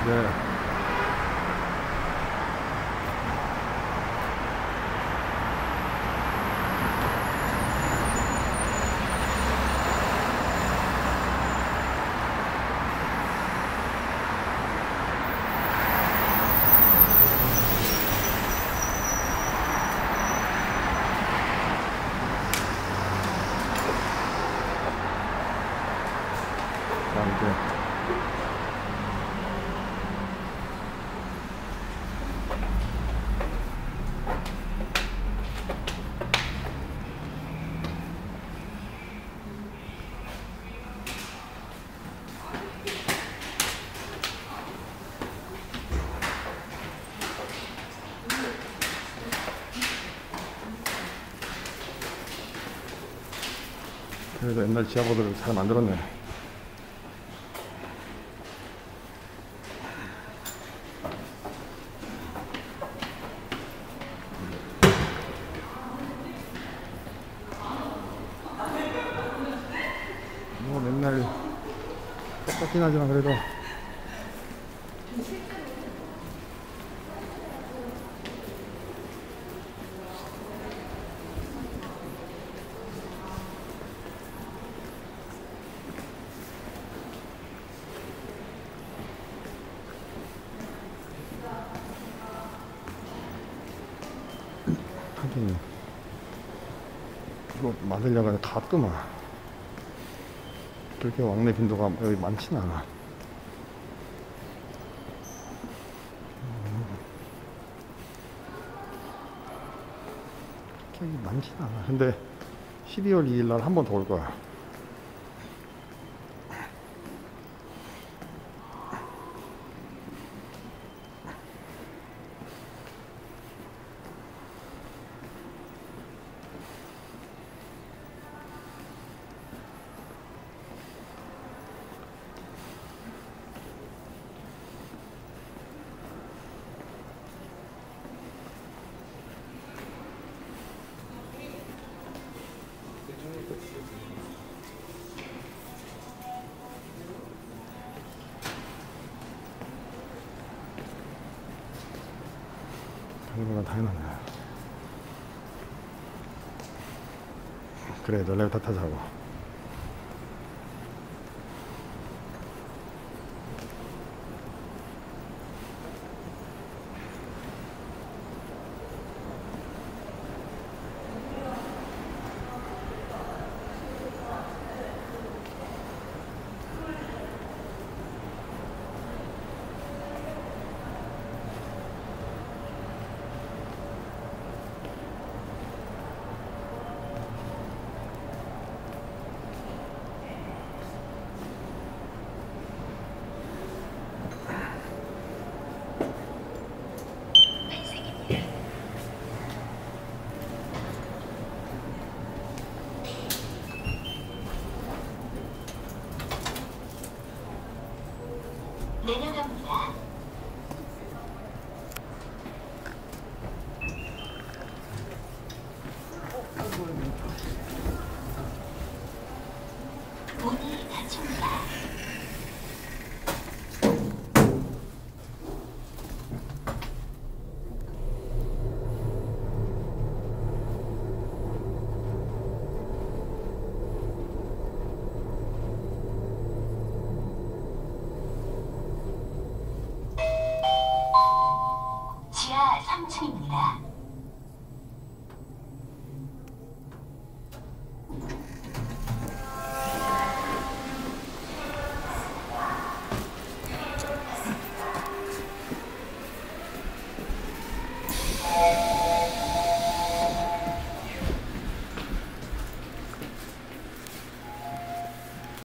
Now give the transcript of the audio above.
네. 자, 이제 그래도 옛날 지하보도를 잘 만들었네. 뭐 맨날 똑같긴 하지만 그래도 하긴 이거 만들려고 다 뜨면 그렇게 왕래 빈도가 여기 많지는 않아. 그렇게 많지는 않아. 근데 12월 2일 날 한 번 더 올 거야. 당분간 다 해놨네. 그래, 널레고 다 타자고. 내려갑니다. 문이 닫힙니다. 지하 3층입니다.